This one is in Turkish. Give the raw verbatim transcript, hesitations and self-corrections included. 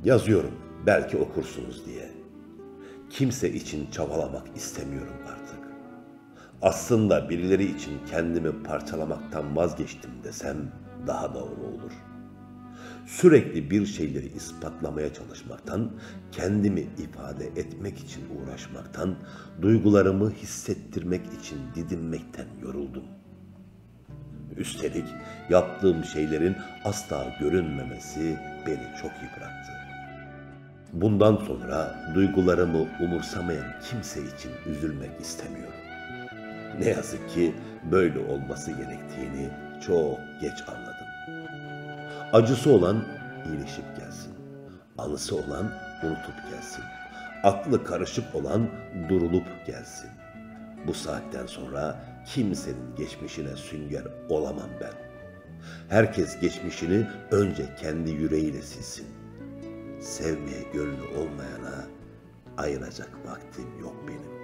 Yazıyorum, belki okursunuz diye. Kimse için çabalamak istemiyorum artık. Aslında birileri için kendimi parçalamaktan vazgeçtim desem daha doğru olur. Sürekli bir şeyleri ispatlamaya çalışmaktan, kendimi ifade etmek için uğraşmaktan, duygularımı hissettirmek için didinmekten yoruldum. Üstelik yaptığım şeylerin asla görünmemesi beni çok yıprattı. Bundan sonra duygularımı umursamayan kimse için üzülmek istemiyorum. Ne yazık ki böyle olması gerektiğini çok geç anladım. Acısı olan iyileşip gelsin. Anısı olan unutup gelsin. Aklı karışık olan durulup gelsin. Bu saatten sonra kimsenin geçmişine sünger olamam ben. Herkes geçmişini önce kendi yüreğiyle silsin. Sevmeye gönlü olmayana ayıracak vaktim yok benim.